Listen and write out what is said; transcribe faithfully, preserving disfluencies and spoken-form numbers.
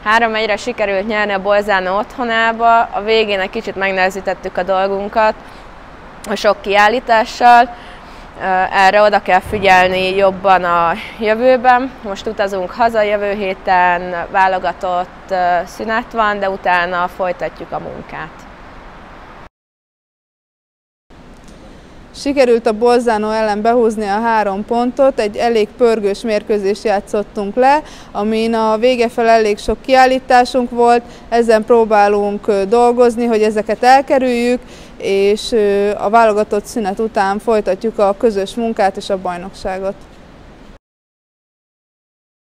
három egyre sikerült nyerni a Bolzano otthonába, a végén egy kicsit megnehezítettük a dolgunkat a sok kiállítással. Erre oda kell figyelni jobban a jövőben. Most utazunk haza, jövő héten válogatott szünet van, de utána folytatjuk a munkát. Sikerült a Bolzano ellen behúzni a három pontot, egy elég pörgős mérkőzést játszottunk le, amin a vége fel elég sok kiállításunk volt, ezen próbálunk dolgozni, hogy ezeket elkerüljük, és a válogatott szünet után folytatjuk a közös munkát és a bajnokságot.